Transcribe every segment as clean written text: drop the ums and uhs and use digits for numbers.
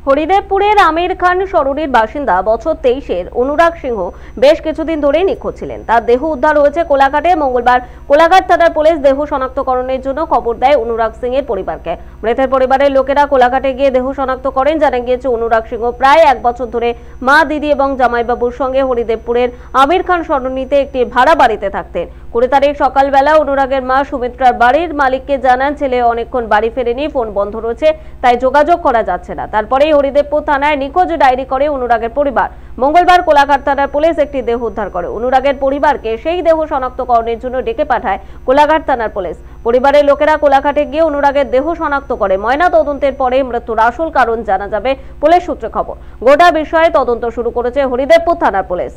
হরিদেবপুরের আমির খান সরণির বাসিন্দা বছর 23-এর অনুরাগ সিংহ বেশ কিছুদিন ধরেই নিখোঁজ ছিলেন। তার দেহ উদ্ধার হয়েছে কোলাঘাটে। মঙ্গলবার কোলাঘাট থানার পুলিশ দেহ শনাক্তকরণের জন্য খবর দেয় অনুরাগ সিংহের পরিবারকে। মৃতের পরিবারের লোকেরা কোলাঘাটে গিয়ে দেহ শনাক্ত করেন। জানা গিয়েছে অনুরাগ সিংহ প্রায় 1 বছর ধরে মা, দিদি এবং জামাইবাবুর সঙ্গে হরিদেবপুরের আমির খান সরণিতে একটি ভাড়া বাড়িতে থাকতেন। 20 তারিখ সকালবেলা অনুরাগের মা সুমিত্রার বাড়ির মালিককে জানান ছেলে অনেকক্ষণ বাড়ি ফেরেনি, ফোন বন্ধ রয়েছে, তাই যোগাযোগ করা যাচ্ছে না। তারপরেই হরিদেবপুর থানায় নিখোঁজ ডায়েরি করে অনুরাগের পরিবার। মঙ্গলবার কোলাঘাট থানার পুলিশ একটি দেহ উদ্ধার করে। অনুরাগের পরিবারকে সেই দেহ শনাক্তকরণের জন্য ডেকে পাঠায় কোলাঘাট থানার পুলিশ। পরিবারের লোকেরা কোলাঘাটে গিয়ে অনুরাগের দেহ শনাক্ত করে। ময়না তদন্তের পরে মৃত্যুর আসল কারণ জানা যাবে, পুলিশ সূত্রে খবর। গোটা বিষয়ে তদন্ত শুরু করেছে হরিদেবপুর থানার পুলিশ।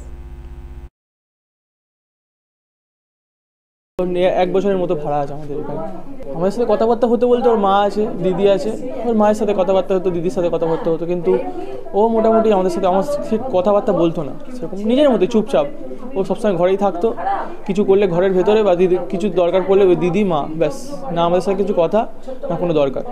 1 বছরের মতো ভাড়া আছে আমাদের এখানে। আমাদের সাথে কথাবার্তা হতে বলতে ওর মা আছে, দিদি আছে, ওর মায়ের সাথে কথাবার্তা হতো, দিদির সাথে কথাবার্তা হতো, কিন্তু ও মোটামুটি আমার সাথে কথাবার্তা বলতো না। সেরকম নিজের মধ্যে চুপচাপ ও সবসময় ঘরেই থাকতো। কিছু করলে ঘরের ভেতরে, বা দিদি কিছু দরকার পড়লে ওই দিদি, মা, ব্যাস। না আমাদের সাথে কিছু কথা, না কোনো দরকার।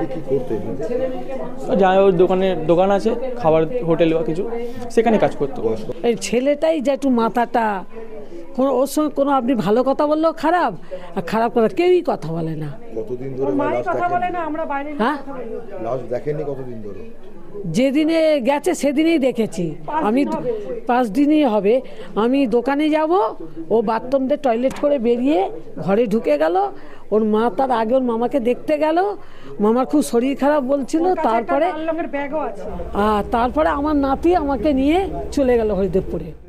যাই ওর দোকান আছে, খাবার হোটেল বা কিছু, সেখানে কাজ করতো। এই ছেলেটাই যে একটু মাথাটা, কোনো ওর সঙ্গে কোনো আপনি ভালো কথা বললেও খারাপ, আর খারাপ কথা কেউই কথা বলে না। কতদিন ধরে কথা বলে না? আমরা বাইরে লাস্ট দেখেননি কতদিন ধরে? যেদিনে গেছে সেদিনেই দেখেছি আমি। 5 দিনই হবে। আমি দোকানে যাব, ও বাথরুম দিয়ে টয়লেট করে বেরিয়ে ঘরে ঢুকে গেল। ওর মা তার আগে ওর মামাকে দেখতে গেল, মামার খুব শরীর খারাপ বলছিল। তারপরে আমার নাতি আমাকে নিয়ে চলে গেল হরিদেবপুরে।